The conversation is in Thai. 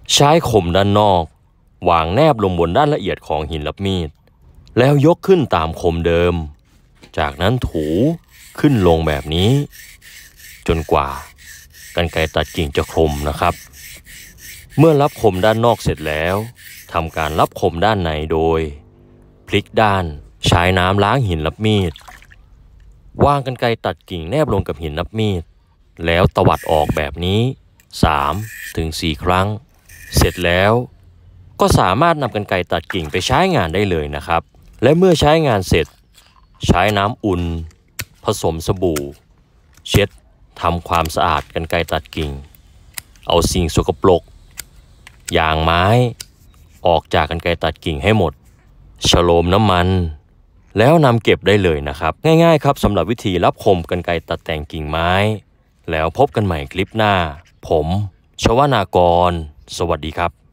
ใช้คมด้านนอกวางแนบลงบนด้านละเอียดของหินรับมีดแล้วยกขึ้นตามคมเดิมจากนั้นถูขึ้นลงแบบนี้จนกว่ากรรไกรตัดกิ่งจะคมนะครับเมื่อรับคมด้านนอกเสร็จแล้วทำการรับคมด้านในโดยพลิกด้านใช้น้ำล้างหินรับมีดวางกรรไกรตัดกิ่งแนบลงกับหินรับมีดแล้วตวัดออกแบบนี้ 3-4 ครั้งเสร็จแล้วก็สามารถนำกรรไกรตัดกิ่งไปใช้งานได้เลยนะครับและเมื่อใช้งานเสร็จใช้น้ำอุ่นผสมสบู่เช็ดทำความสะอาดกรรไกรตัดกิ่งเอาสิ่งสกปรกยางไม้ออกจากกรรไกรตัดกิ่งให้หมดฉโลมน้ำมันแล้วนำเก็บได้เลยนะครับง่ายๆครับสำหรับวิธีรับคมกรรไกรตัดแต่งกิ่งไม้แล้วพบกันใหม่คลิปหน้าผมชวนากรสวัสดีครับ